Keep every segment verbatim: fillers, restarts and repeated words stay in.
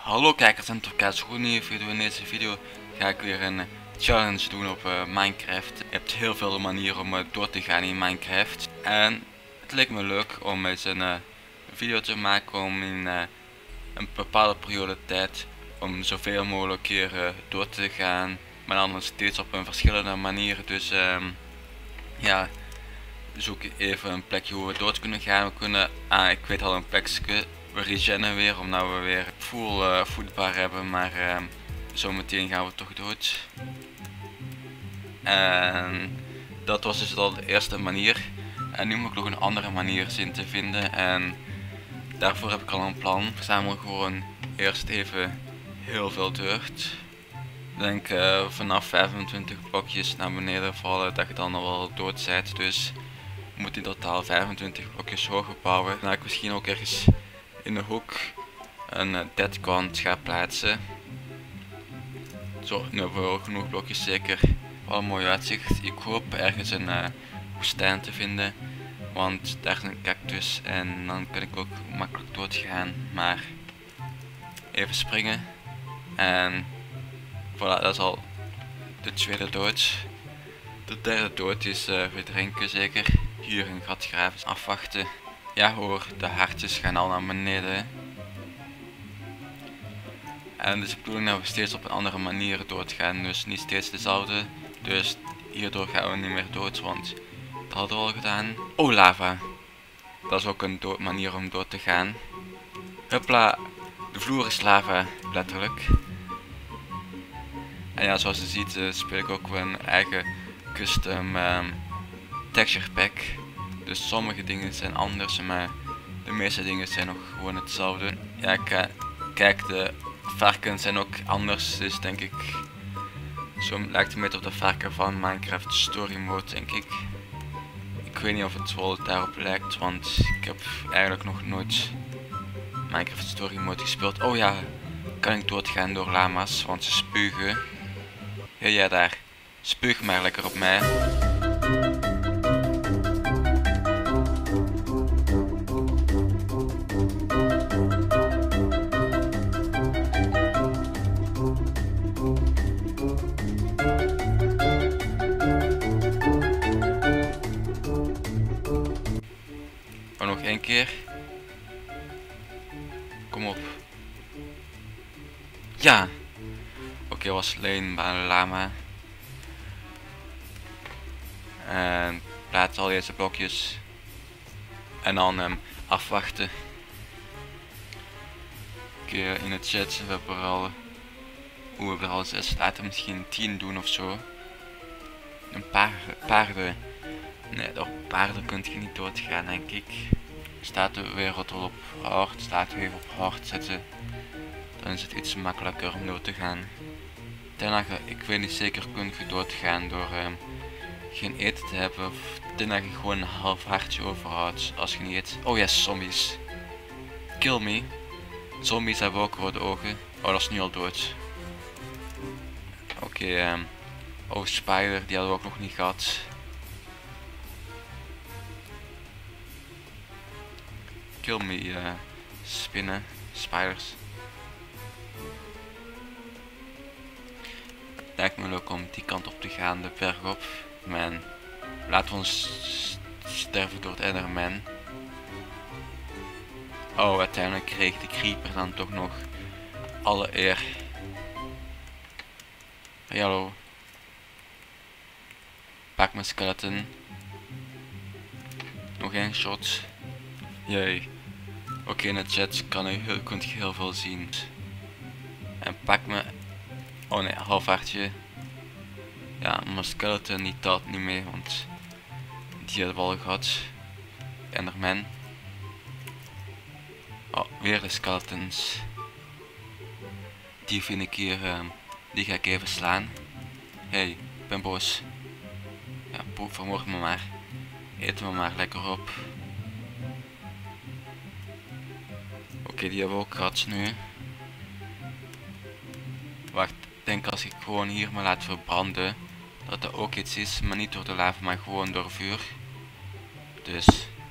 Hallo kijkers en kijkers, goed nieuwe video. In deze video ga ik weer een challenge doen op uh, Minecraft. Je hebt heel veel manieren om uh, door te gaan in Minecraft. En het leek me leuk om eens een uh, video te maken om in uh, een bepaalde periode tijd om zoveel mogelijk keer uh, door te gaan. Maar dan steeds op een verschillende manieren. Dus um, ja, zoek even een plekje hoe we door kunnen gaan. We kunnen, ah, ik weet al een plekje. We regennen weer omdat we weer full uh, voetbaar hebben, maar uh, zometeen gaan we toch dood. En dat was dus al de eerste manier. En nu moet ik nog een andere manier zien te vinden. En daarvoor heb ik al een plan. Ik verzamel gewoon eerst even heel veel dirt. Ik denk uh, vanaf vijfentwintig blokjes naar beneden vallen dat je dan al wel dood bent. Dus je moet in totaal vijfentwintig blokjes hoger bouwen. Dan ga ik misschien ook ergens in de hoek een uh, deadcount ga plaatsen. Zo, nu hebben we genoeg blokjes zeker. Wel een mooi uitzicht. Ik hoop ergens een uh, woestijn te vinden, want daar is een cactus en dan kan ik ook makkelijk doodgaan. Maar even springen en voilà, dat is al de tweede dood. De derde dood is uh, verdrinken zeker. Hier een gat graven, afwachten. Ja hoor, de hartjes gaan al naar beneden. En dus de bedoeling dat we steeds op een andere manier doodgaan, dus niet steeds dezelfde. Dus hierdoor gaan we niet meer dood, want dat hadden we al gedaan. Oh, lava. Dat is ook een manier om dood te gaan. Hupla, de vloer is lava, letterlijk. En ja, zoals je ziet uh, speel ik ook een eigen custom um, texture pack. Dus sommige dingen zijn anders, maar de meeste dingen zijn nog gewoon hetzelfde. Ja, kijk, de varkens zijn ook anders, dus denk ik, zo lijkt het met op de varken van Minecraft Story Mode, denk ik. Ik weet niet of het wel daarop lijkt, want ik heb eigenlijk nog nooit Minecraft Story Mode gespeeld. Oh ja, kan ik doodgaan door lama's, want ze spugen. Hé jij daar, spuug maar lekker op mij. Oh, nog één keer. Kom op. Ja. Oké, okay, was alleen bij een lama. En plaats al deze blokjes. En dan um, afwachten. Oké, okay, in het chat, we hebben er al... Oeh, we hebben er al zes. Laten we misschien tien doen of zo. Een paar paarden. Nee, door paarden kunt je niet doodgaan, denk ik. Staat de wereld al op hard, staat we even op hard zetten. Dan is het iets makkelijker om dood te gaan. Ten ik weet niet zeker, kun je doodgaan door um, geen eten te hebben. Of ten dat je gewoon een half hartje overhoudt als je niet eet. Oh ja, yes, zombies. Kill me. Zombies hebben ook rode ogen. Oh, dat is nu al dood. Oké, okay, um, oh, spider, die hadden we ook nog niet gehad. Kill me, uh, spinnen, spiders. Lijkt me leuk om die kant op te gaan, de berg op. Man, laten we ons sterven door het Enderman. Oh, uiteindelijk kreeg de creeper dan toch nog alle eer. Hey, hallo. Pak mijn skeleton. Nog één shot. Jee. Oké, okay, in de chat kan u heel, kunt je heel veel zien. En pak me... Oh nee, half hartje. Ja, mijn skeleton die telt niet mee, want die hebben we al gehad. Enderman. Oh, weer de skeletons. Die vind ik hier, uh, die ga ik even slaan. Hey, ik ben boos. Ja, poep, vermoord me maar. Eten me maar lekker op. Oké, okay, die hebben we ook gehad nu. Wacht, ik denk als ik gewoon hier me laat verbranden, dat er ook iets is, maar niet door de lava, maar gewoon door vuur. Dus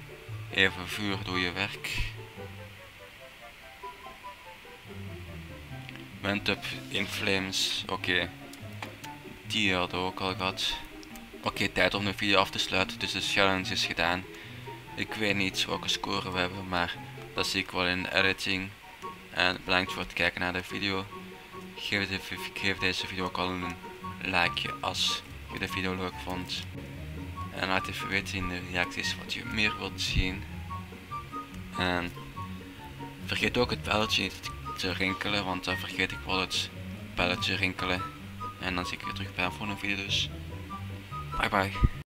even vuur doe je werk. Went up in flames. Oké. Okay. Die hadden we ook al gehad. Oké, okay, tijd om de video af te sluiten. Dus de challenge is gedaan. Ik weet niet welke score we hebben, maar dat zie ik wel in de editing. En bedankt voor het kijken naar de video. Geef, de, geef deze video ook al een like als je de video leuk vond. En laat even weten in de reacties wat je meer wilt zien. En vergeet ook het belletje niet te rinkelen, want dan vergeet ik wel het belletje rinkelen. En dan zie ik weer terug bij een volgende video, dus bye bye.